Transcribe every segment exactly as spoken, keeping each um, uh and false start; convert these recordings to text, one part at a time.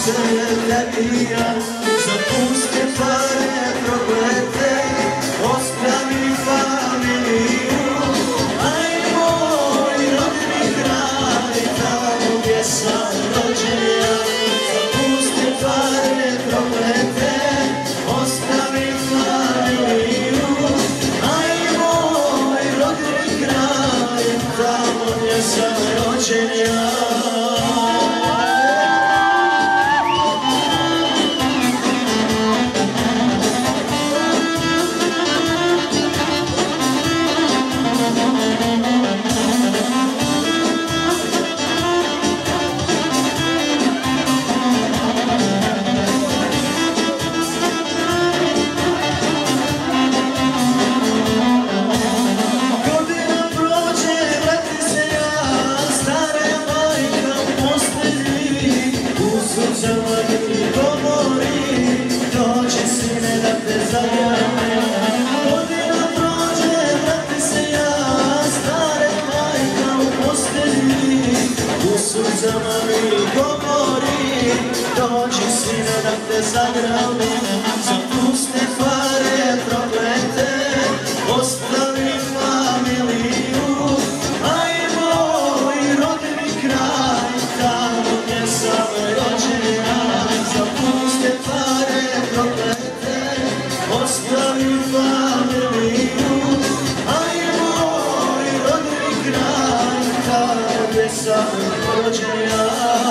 se tebi ja, zapusti pare proklete, ostavi familiju, aj moj rodni kraj, tamo gdje sam rođen ja, zapusti pare proklete, ostavi familiju, aj moj rodni kraj, tamo gdje sam rođen ja. Godina prođe, vrati se ja, stare majka u postelji, u sucama mi govori, dođi sine da te zagrabim, zapusti pare proklete, ostavi familiju, aj moj rodni kraj, tamo gdje sam rođen ja, zapusti pare proklete, ostavi familiju, aj moj rodni kraj, tamo gdje sam rođen ja.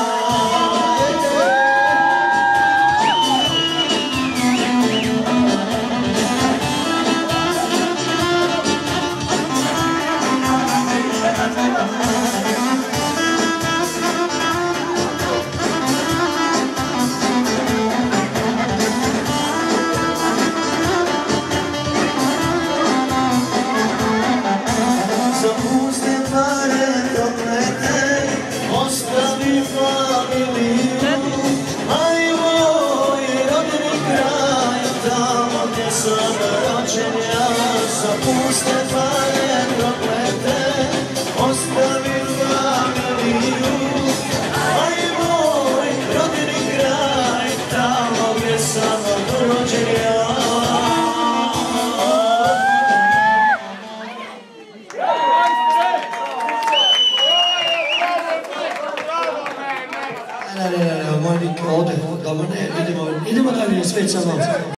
Zapusti pare proklete, ostavi familiju, aj moj rodni kraj, tamo gdje sam rođen ja, zapusti pare proklete, ostavi familiju, aj moj rodni kraj, tamo gdje sam rođen ja. Ne, ne, ne, ne, moj nik ovdje, dobro, ne, idemo, idemo dalje, svet samo.